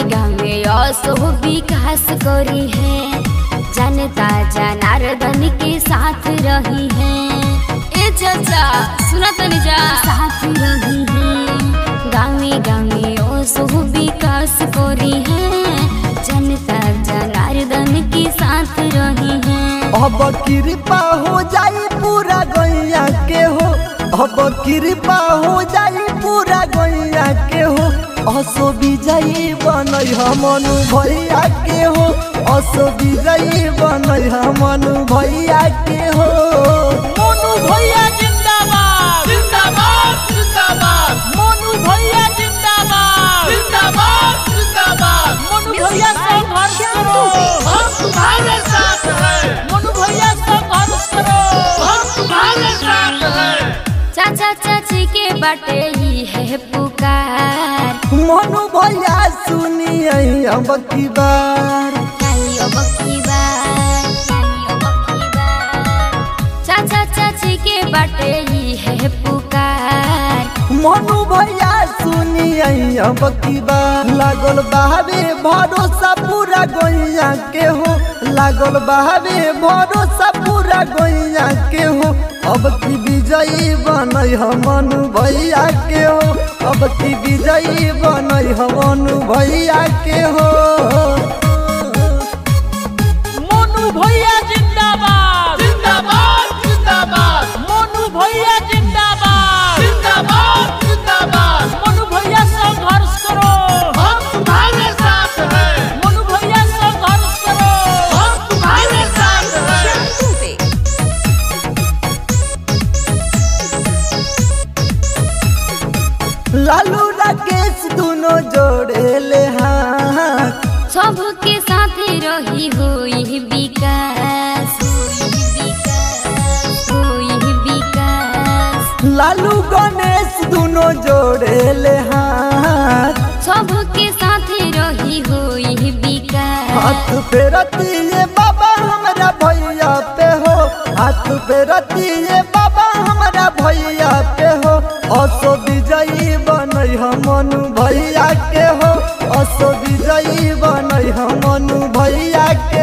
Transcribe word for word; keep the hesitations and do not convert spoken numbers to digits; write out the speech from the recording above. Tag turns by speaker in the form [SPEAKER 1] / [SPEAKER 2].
[SPEAKER 1] गावे असो विकास करी है, जनता जनार्दन के साथ रही है। ए चाचा सुना तो नहीं जा, साथ रही है। गावे गावे असो विकास करी है, जनता जनार्दन के साथ रही है।
[SPEAKER 2] अब कृपा हो जाई पूरा गैया के हो, अब कृपा हो जाई पूरा गैया के हो। असो विजयी बनई मनु भैया के हो, असो विजयी बनई मनु भैया के हो।
[SPEAKER 3] मनु भैया जिंदाबाद जिंदाबाद जिंदाबाद, मनु भैया जिंदाबाद जिंदाबाद जिंदाबाद। मनु भैया संघर्ष करो, हम तुम्हारे साथ हैं। मनु भैया संघर्ष करो, हम तुम्हारे साथ हैं।
[SPEAKER 1] चाचा चाची के बाटे ही है पुकार,
[SPEAKER 2] मनु भैया सुनिए अब की बार,
[SPEAKER 1] अब की बार, अब की बार। चाचा चाची के बाटे ही है पुकार,
[SPEAKER 2] मनु भैया सुनिए अब की बार। लागल बहावे भरोसा पूरा गैया के हो, लागल बहावे भरोसा पूरा गैया के हो। अब की विजयी बनई मनु भैया के हो, अब की विजयी बनई मनु भैया के हो।
[SPEAKER 3] मनु भैया जिंदाबाद जिंदाबाद जिंदाबाद, मनु भैया जिंदाबाद जिंदाबाद जिंदाबाद। मनु भैया संघर्ष करो, हम तुम्हारे साथ हैं। मनु भैया संघर्ष करो, हम तुम्हारे साथ हैं।
[SPEAKER 2] लालू राकेश दोनों जोड़े ले हाथ,
[SPEAKER 1] सबके साथ रही हुई विकास, हुई विकास।
[SPEAKER 2] लालू गणेश दोनों जोड़े ले हाथ,
[SPEAKER 1] सबके साथ रही हुई विकास।
[SPEAKER 2] हाथ पे रतिए बाबा हमारा भैया पे हो, हाथ पे रतिए बाबा हमारा भैया पे हो। असो विजयी बनई मनु भैया के हो, असो विजयी बनई मनु भैया के